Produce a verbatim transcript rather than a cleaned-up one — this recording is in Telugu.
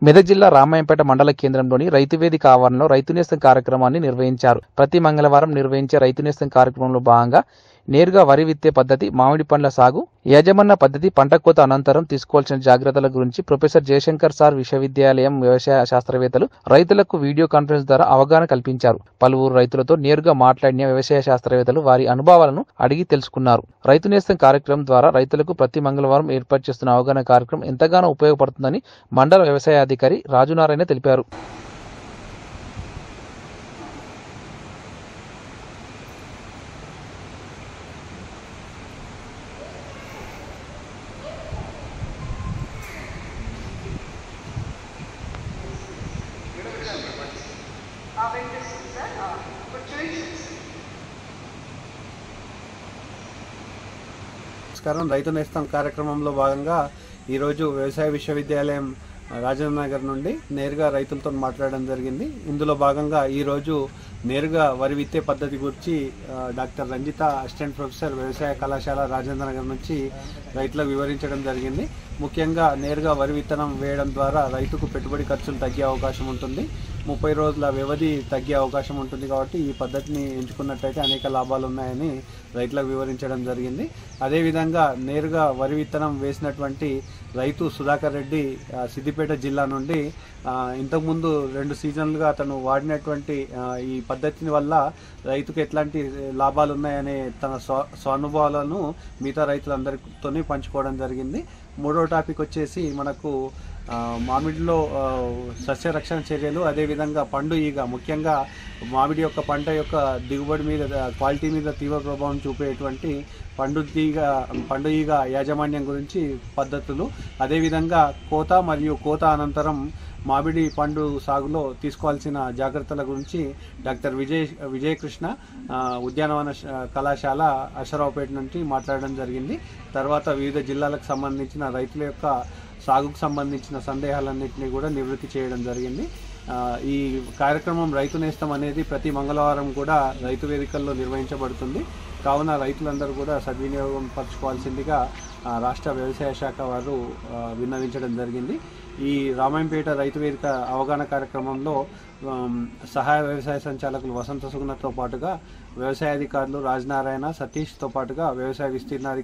మెదక్ జిల్లా రామాయంపేట మండల కేంద్రంలోని రైతు వేదిక ఆవరణలో రైతు నేస్తం కార్యక్రమాన్ని నిర్వహించారు. ప్రతి మంగళవారం నిర్వహించే రైతు నేస్తం కార్యక్రమంలో భాగంగా నేరుగా వరి విత్తే పద్ధతి, మామిడి పండ్ల సాగు, యాజమాన్య పద్ధతి, పంట కోత అనంతరం తీసుకోవాల్సిన జాగ్రత్తల గురించి ప్రొఫెసర్ జయశంకర్ సార్ విశ్వవిద్యాలయం వ్యవసాయ శాస్త్రవేత్తలు రైతులకు వీడియో కాన్ఫరెన్స్ ద్వారా అవగాహన కల్పించారు. పలువురు రైతులతో నేరుగా మాట్లాడిన వ్యవసాయ శాస్త్రవేత్తలు వారి అనుభవాలను అడిగి తెలుసుకున్నారు. రైతు నేస్తం కార్యక్రమం ద్వారా రైతులకు ప్రతి మంగళవారం ఏర్పాటు చేస్తున్న అవగాహన కార్యక్రమం ఎంతగానో ఉపయోగపడుతుందని మండల వ్యవసాయ అధికారి రాజునారాయణ తెలిపారు. నమస్కారం. రైతు నేస్తం కార్యక్రమంలో భాగంగా ఈరోజు వ్యవసాయ విశ్వవిద్యాలయం రాజేంద్ర నగర్ నుండి నేరుగా రైతులతో మాట్లాడడం జరిగింది. ఇందులో భాగంగా ఈరోజు నేరుగా వరి విత్తే పద్ధతి గురించి డాక్టర్ రంజిత, అసిస్టెంట్ ప్రొఫెసర్, వ్యవసాయ కళాశాల రాజేంద్ర నగర్ నుంచి రైతులకు వివరించడం జరిగింది. ముఖ్యంగా నేరుగా వరి విత్తనం వేయడం ద్వారా రైతుకు పెట్టుబడి ఖర్చులు తగ్గే అవకాశం ఉంటుంది, ముప్పై రోజుల వ్యవధి తగ్గే అవకాశం ఉంటుంది. కాబట్టి ఈ పద్ధతిని ఎంచుకున్నట్టయితే అనేక లాభాలు ఉన్నాయని రైతులకు వివరించడం జరిగింది. అదేవిధంగా నేరుగా వరి విత్తనం వేసినటువంటి రైతు సుధాకర్ రెడ్డి సిద్దిపేట జిల్లా నుండి ఇంతకుముందు రెండు సీజన్లుగా అతను వాడినటువంటి ఈ పద్ధతిని వల్ల రైతుకు ఎట్లాంటి లాభాలు ఉన్నాయనే తన స్వ స్వానుభవాలను మిగతా రైతులందరితో పంచుకోవడం జరిగింది. మూడో టాపిక్ వచ్చేసి మనకు మామిడిలో సస్య రక్షణ చర్యలు, అదేవిధంగా పండు ఈగ, ముఖ్యంగా మామిడి యొక్క పంట యొక్క దిగుబడి మీద, క్వాలిటీ మీద తీవ్ర ప్రభావం చూపేటువంటి పండు తీగ పండు ఈగ యాజమాన్యం గురించి పద్ధతులు, అదేవిధంగా కోత మరియు కోత అనంతరం మామిడి పండు సాగులో తీసుకోవాల్సిన జాగ్రత్తల గురించి డాక్టర్ విజయ్ విజయకృష్ణ ఉద్యానవన కళాశాల అశరావుపేట నుంచి మాట్లాడడం జరిగింది. తర్వాత వివిధ జిల్లాలకు సంబంధించిన రైతుల యొక్క సాగుకు సంబంధించిన సందేహాలన్నింటినీ కూడా నివృత్తి చేయడం జరిగింది. ఈ కార్యక్రమం రైతు నేస్తం అనేది ప్రతి మంగళవారం కూడా రైతు వేదికల్లో నిర్వహించబడుతుంది. కావున రైతులందరూ కూడా సద్వినియోగం పరచుకోవాల్సిందిగా రాష్ట్ర వ్యవసాయ శాఖ వారు విన్నవించడం జరిగింది. ఈ రామాయంపేట రైతు వేదిక అవగాహన కార్యక్రమంలో సహాయ వ్యవసాయ సంచాలకులు వసంత సుగుణతో పాటుగా వ్యవసాయ అధికారులు రాజనారాయణ, సతీష్తో పాటుగా వ్యవసాయ విస్తీర్ణ